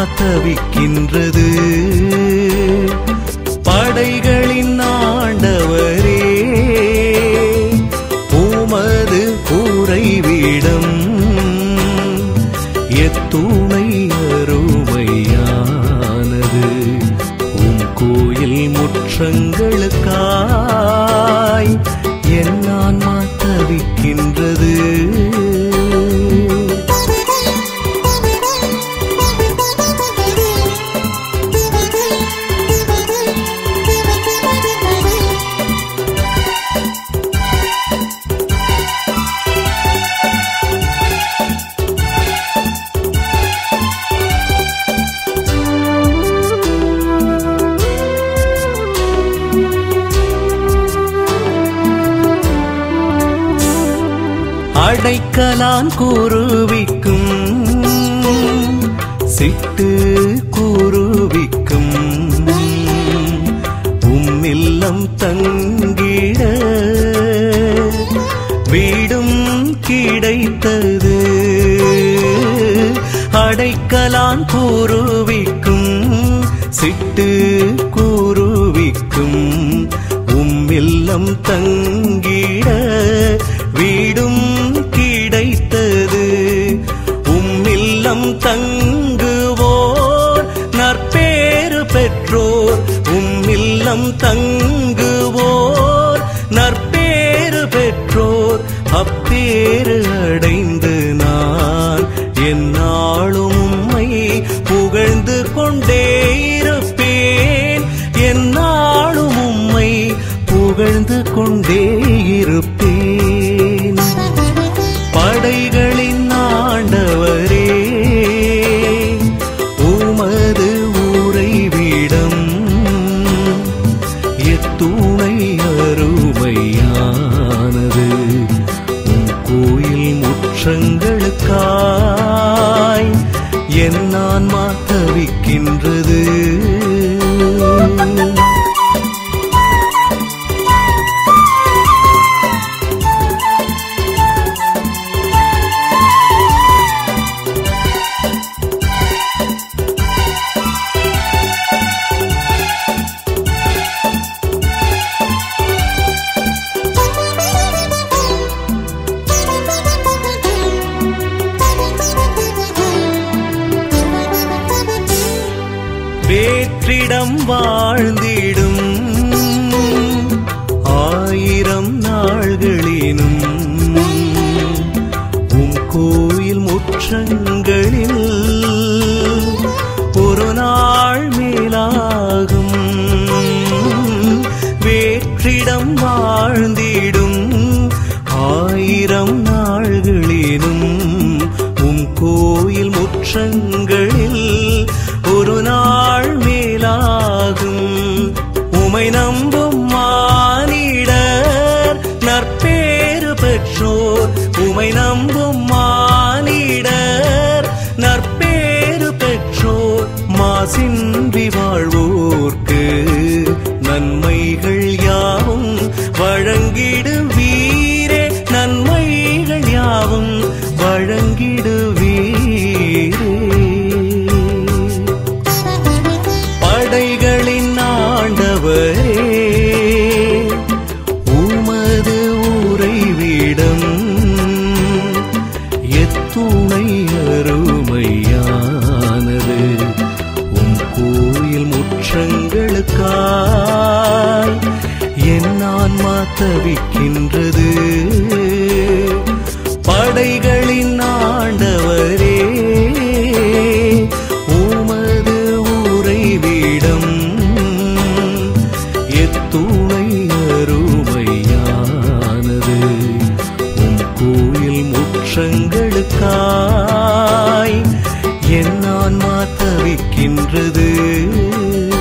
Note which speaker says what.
Speaker 1: தவிக்கின்றது. படைகளின் ஆண்டவரே, உமது உறைவிடம் எத்துணை அருமையானது. உம் கோயில் முற்றங்களுக்காய் என் ஆன்மா தவிக்கின்றது. அடைக்கலான் குருவிக்கும் சிட்டு குருவிக்கும் உம்மில்லம் தங்கிட வீடும் கிடைத்தது. அடைக்கலான் குருவிக்கும் சிட்டு குருவிக்கும் உம்மில்லம் தங்கிட வீடும் கிடைத்தது. உம்மில்லம் தங்குவோர் நற்பேறு பெற்றோர், உம்மில்லம் தங்குவோர் நற்பேறு பெற்றோர். அப்பேறு அடைந்து நான் எந்நாளும் உம்மை புகழ்ந்து கொண்டே இருப்பேன். எந்நாளும் உம்மை புகழ்ந்து கொண்டே இருப்பேன். படைகளின் ஆண்டவரே, உமது உறைவிடம் எத்துணை அருமையானது. உம் கோயில் முற்றங்களுக்காய் என் ஆன்மா தவிக்கின்றது. வேற்றிடம் வாழ்ந்திடும் 1000 நாள்களினும் உம் கோயில் முற்றங்களில் ஒரு நாள் மேலாகும். வேற்றிடம் வாழ்ந்திடும் 1000 நாள்களினும் உம் கோயில் முற்றங்களில் ஒரு நாள் மேலாகும். உமை நம்பும் மானிடர் நற்பேறு பெற்றோர், உமை நம்பும் மானிடர் நற்பேறு பெற்றோர். மாசின்றி வாழ்வோர்க்கு நன்மைகள் யாவும் வழங்கிடுவீரே, நன்மைகள் யாவும் வழங்கிடுவீரே. படைகளின் ஆண்டவரே, உமது உறைவிடம் எத்துணை அருமையானது. உம் கோயில் முற்றங்களுக்காய் என் ஆன்மா தவிக்கின்றது. படைகளின் ஆண்டவரே, உமது உறைவிடம் எத்துணை அருமையானது. உம் கோயில் முற்றங்களுக்காய் என் ஆன்மா தவிக்கின்றது.